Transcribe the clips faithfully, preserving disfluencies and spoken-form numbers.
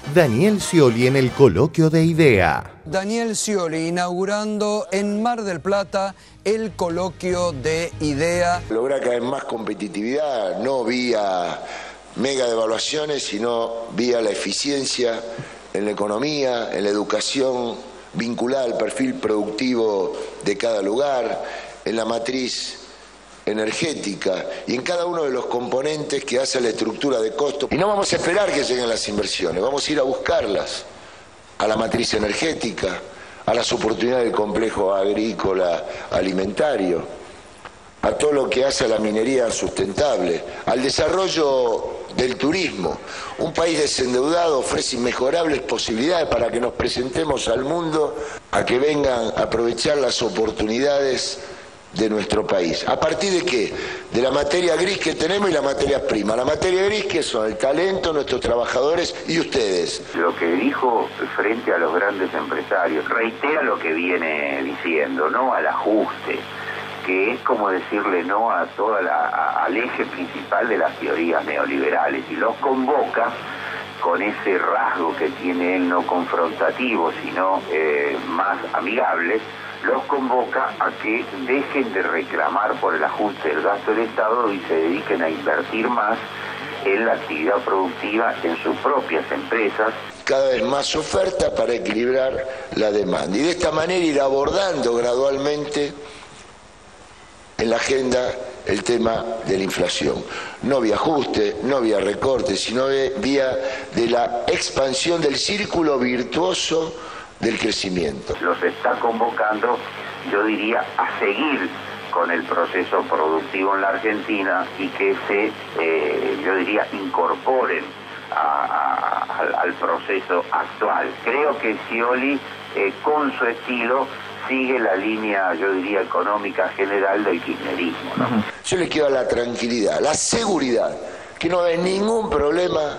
Daniel Scioli en el coloquio de IDEA. Daniel Scioli inaugurando en Mar del Plata el coloquio de IDEA. Lograr cada vez más competitividad, no vía mega devaluaciones, sino vía la eficiencia en la economía, en la educación, vinculada al perfil productivo de cada lugar, en la matriz energética y en cada uno de los componentes que hace la estructura de costo. Y no vamos a esperar que lleguen las inversiones, vamos a ir a buscarlas, a la matriz energética, a las oportunidades del complejo agrícola alimentario, a todo lo que hace a la minería sustentable, al desarrollo del turismo. Un país desendeudado ofrece inmejorables posibilidades para que nos presentemos al mundo, a que vengan a aprovechar las oportunidades de nuestro país. ¿A partir de qué? De la materia gris que tenemos y la materia prima. La materia gris, que son el talento, nuestros trabajadores y ustedes. Lo que dijo frente a los grandes empresarios reitera lo que viene diciendo, no al ajuste, que es como decirle no a toda la, a, al eje principal de las teorías neoliberales, y los convoca con ese rasgo que tiene él no confrontativo, sino eh, más amigable, los convoca a que dejen de reclamar por el ajuste del gasto del Estado y se dediquen a invertir más en la actividad productiva en sus propias empresas. Cada vez más oferta para equilibrar la demanda y de esta manera ir abordando gradualmente en la agenda el tema de la inflación. No vía ajuste, no vía recorte, sino vía de la expansión del círculo virtuoso del crecimiento. Los está convocando, yo diría, a seguir con el proceso productivo en la Argentina y que se, eh, yo diría, incorporen a, a, al, al proceso actual. Creo que Scioli, eh, con su estilo, sigue la línea, yo diría, económica general del kirchnerismo, ¿no? Yo le quiero la tranquilidad, la seguridad, que no hay ningún problema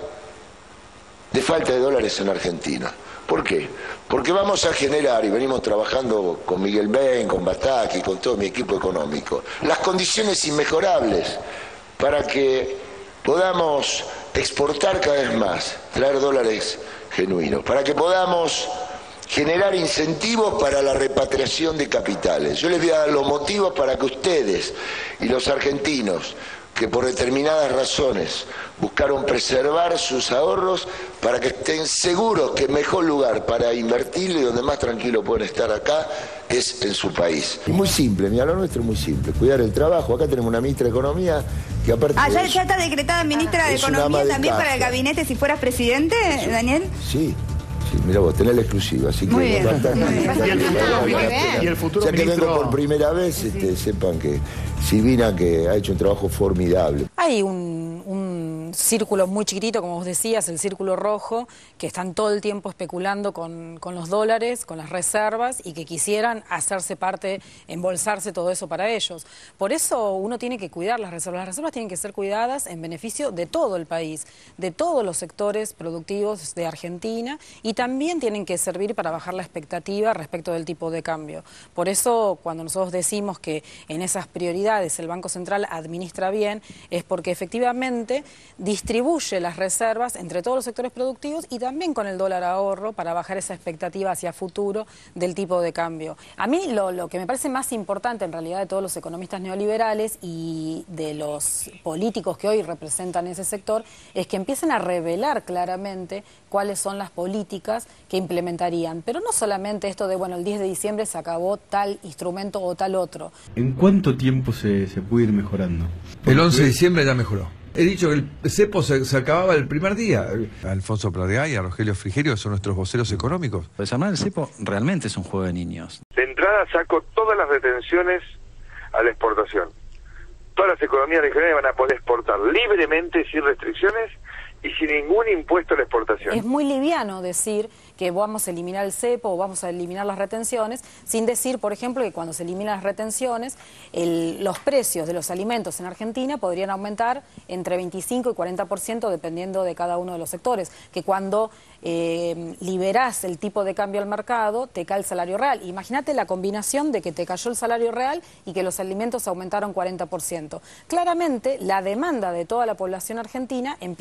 de falta de dólares en Argentina. ¿Por qué? Porque vamos a generar, y venimos trabajando con Miguel Ben, con Bataki, con todo mi equipo económico, las condiciones inmejorables para que podamos exportar cada vez más, traer dólares genuinos, para que podamos generar incentivos para la repatriación de capitales. Yo les voy a dar los motivos para que ustedes y los argentinos, que por determinadas razones buscaron preservar sus ahorros, para que estén seguros que el mejor lugar para invertirlo y donde más tranquilo pueden estar acá es en su país. Y muy simple, mira, lo nuestro es muy simple, cuidar el trabajo. Acá tenemos una ministra de Economía que aparte... Ah, ¿ya, de ya está decretada ministra de Economía también para el gabinete si fueras presidente, Eso, Daniel? Sí. Sí, mira vos, tenés la exclusiva, así que... Muy bien, bastante, muy bien. bastante, Y el futuro, bastante, y el futuro ya que ministro... vengo por primera vez, este, sepan que Silvina, que ha hecho un trabajo formidable. Hay un, un círculo muy chiquitito, como vos decías, el círculo rojo, que están todo el tiempo especulando con, con los dólares, con las reservas, y que quisieran hacerse parte, embolsarse todo eso para ellos. Por eso uno tiene que cuidar las reservas. Las reservas tienen que ser cuidadas en beneficio de todo el país, de todos los sectores productivos de Argentina, y también tienen que servir para bajar la expectativa respecto del tipo de cambio. Por eso, cuando nosotros decimos que en esas prioridades el Banco Central administra bien, es porque efectivamente distribuye las reservas entre todos los sectores productivos y también con el dólar ahorro para bajar esa expectativa hacia futuro del tipo de cambio. A mí lo, lo que me parece más importante en realidad de todos los economistas neoliberales y de los políticos que hoy representan ese sector es que empiecen a revelar claramente cuáles son las políticas que implementarían. Pero no solamente esto de, bueno, el diez de diciembre se acabó tal instrumento o tal otro. ¿En cuánto tiempo se, se puede ir mejorando? El once de diciembre ya mejoró. He dicho que el cepo se, se acababa el primer día. Alfonso Pradea y a Rogelio Frigerio son nuestros voceros económicos. Desarmar el cepo realmente es un juego de niños. De entrada saco todas las retenciones a la exportación. Todas las economías regionales van a poder exportar libremente, sin restricciones y sin ningún impuesto a la exportación. Es muy liviano decir que vamos a eliminar el cepo o vamos a eliminar las retenciones, sin decir, por ejemplo, que cuando se eliminan las retenciones, el, los precios de los alimentos en Argentina podrían aumentar entre veinticinco y cuarenta por ciento dependiendo de cada uno de los sectores, que cuando eh, liberás el tipo de cambio al mercado, te cae el salario real. Imagínate la combinación de que te cayó el salario real y que los alimentos aumentaron cuarenta por ciento. Claramente, la demanda de toda la población argentina empieza a caer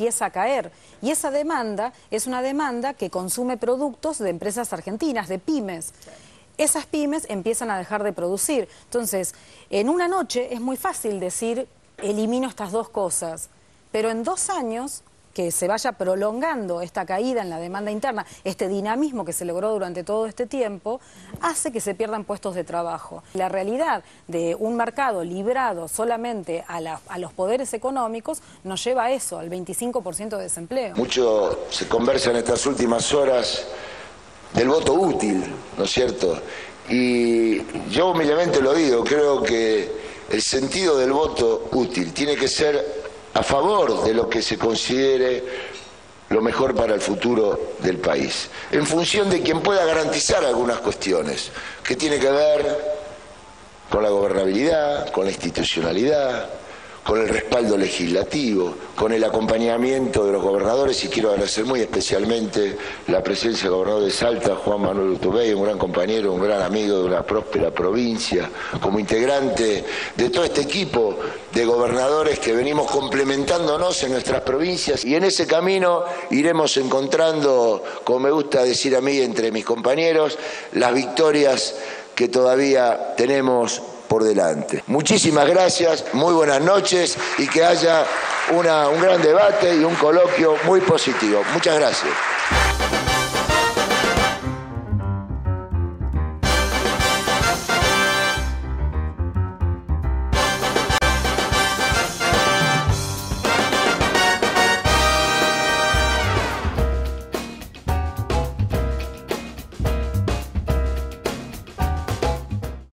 caer. Y esa demanda es una demanda que consume productos de empresas argentinas, de pymes. Esas pymes empiezan a dejar de producir. Entonces, en una noche es muy fácil decir, elimino estas dos cosas, pero en dos años, que se vaya prolongando esta caída en la demanda interna, este dinamismo que se logró durante todo este tiempo, hace que se pierdan puestos de trabajo. La realidad de un mercado librado solamente a, la, a los poderes económicos nos lleva a eso, al veinticinco por ciento de desempleo. Mucho se conversa en estas últimas horas del voto útil, ¿no es cierto? Y yo humildemente lo digo, creo que el sentido del voto útil tiene que ser a favor de lo que se considere lo mejor para el futuro del país, en función de quien pueda garantizar algunas cuestiones, que tiene que ver con la gobernabilidad, con la institucionalidad, con el respaldo legislativo, con el acompañamiento de los gobernadores, y quiero agradecer muy especialmente la presencia del gobernador de Salta, Juan Manuel Urtubey, un gran compañero, un gran amigo de una próspera provincia, como integrante de todo este equipo de gobernadores que venimos complementándonos en nuestras provincias, y en ese camino iremos encontrando, como me gusta decir a mí entre mis compañeros, las victorias que todavía tenemos por delante. Muchísimas gracias, muy buenas noches y que haya una, un gran debate y un coloquio muy positivo. Muchas gracias.